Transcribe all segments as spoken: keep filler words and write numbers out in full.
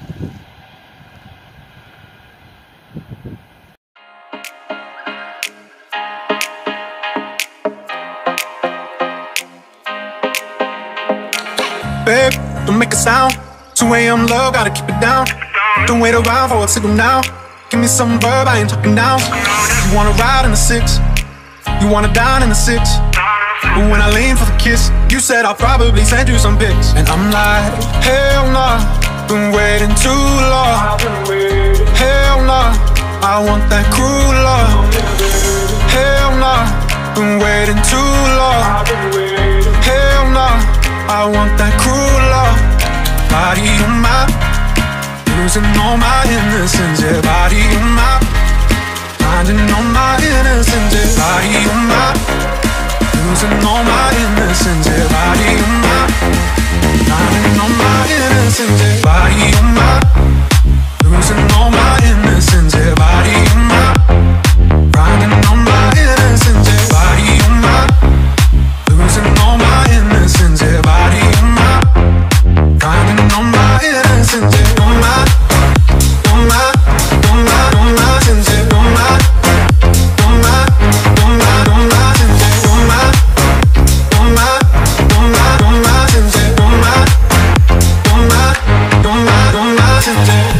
Babe, don't make a sound. two A M love, gotta keep it down. Don't wait around for a signal now. Give me some verb, I ain't talking down. You wanna ride in the six, you wanna dine in the six. But when I lean for the kiss, you said I'll probably send you some pics. And I'm like, hell nah, been waiting too long. Hell nah, I want that cruel love. Hell nah, been waiting too long. Hell nah, I want that cruel love. Body on my, losing all my innocence. Yeah, body on my, finding all my innocence. Yeah, body on my, losing all my innocence. Yeah, body on my, finding all my innocence. Yeah, body on my, losing all my innocence. Yeah, body on my, finding all my innocence. Yeah, body on my, losing all my innocence. Yeah, body on my, finding all my innocence. Yeah, on my, on my, on my, on my sins. Yeah, on my, on my, on my, on my sins. Yeah, on my, on my, on my, on my sins. Yeah, on my, on my, on my, on my sins. Yeah.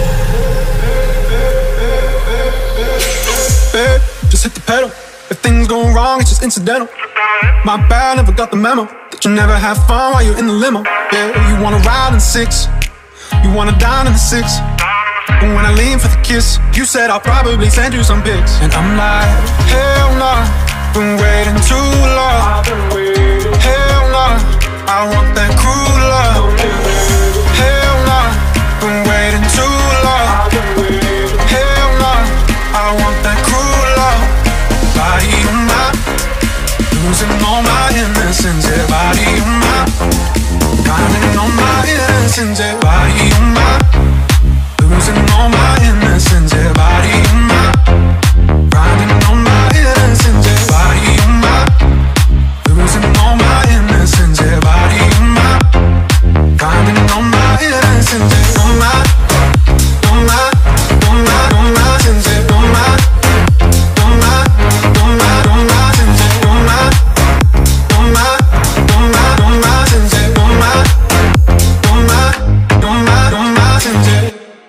Babe, just hit the pedal. If things go wrong, it's just incidental. My bad, never got the memo that you never have fun while you're in the limo. Yeah, you wanna ride in the six, you wanna dine in the six. But when I lean for the kiss, you said I'll probably send you some pics. And I'm like, hell nah, been waiting too long. Hell nah, I want that cruel love. Hell nah, been waiting too long. Hell nah, I want that cruel love. Body on my, losing all my innocence. Yeah, body on my, finding all my innocence. Yeah, body on my, losing all my innocence. Yeah, body on my, finding all my innocence. Yeah, body on my, losing all my innocence. Yeah, body on my, finding all my innocence. Yeah, on my, on my, on my, on my sins. Yeah, on my, on my, on my, on my sins. Yeah, on my, on my, on my, on my sins. Yeah, on my, on my, on my, on my sins. Yeah.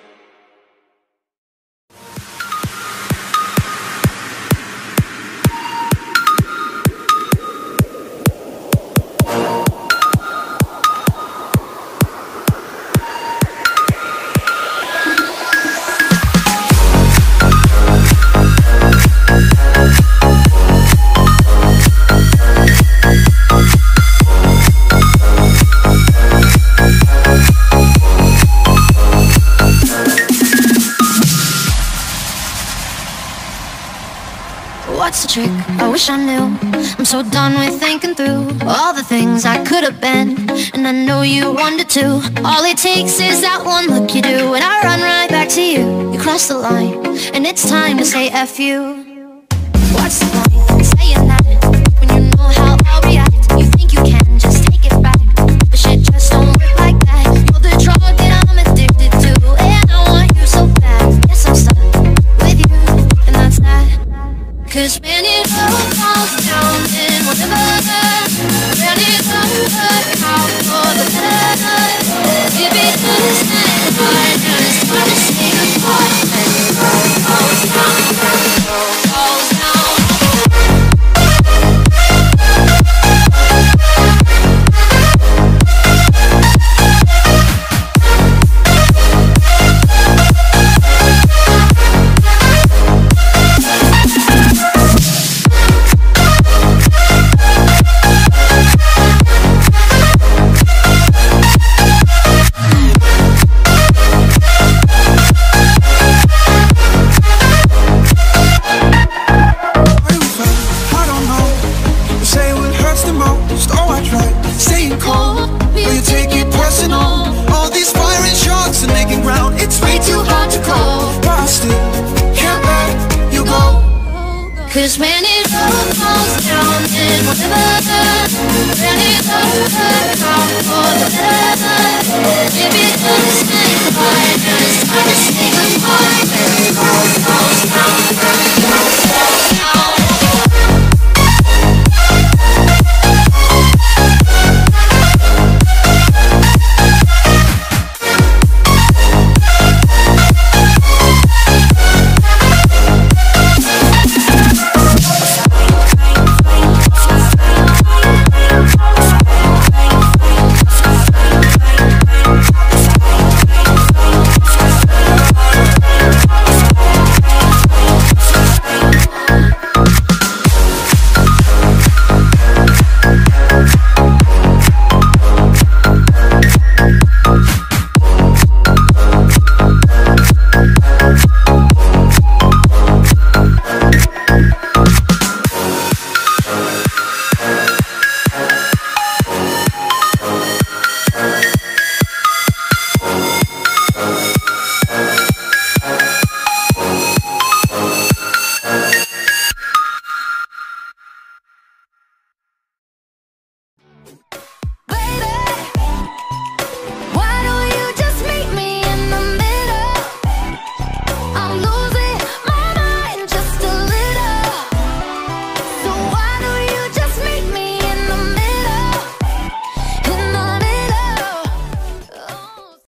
What's the trick? I wish I knew. I'm so done with thinking through all the things I could have been, and I know you wanted to. All it takes is that one look you do, and I run right back to you. You cross the line, and it's time to say F you. What's the point in saying that when you know how I'll react? You think you can just take it back, but shit just don't work like that. You're the drug that I'm addicted to, and I want you so bad. Guess I'm stuck with you, and that's that. Cause when it all falls down, then we'll never learn. When it's over, out for the better. If it isn't hard, it's hard to say goodbye. When it all falls down, when it all falls down. Cause when it all falls down, then we'll never learn. When it's over, out for the better.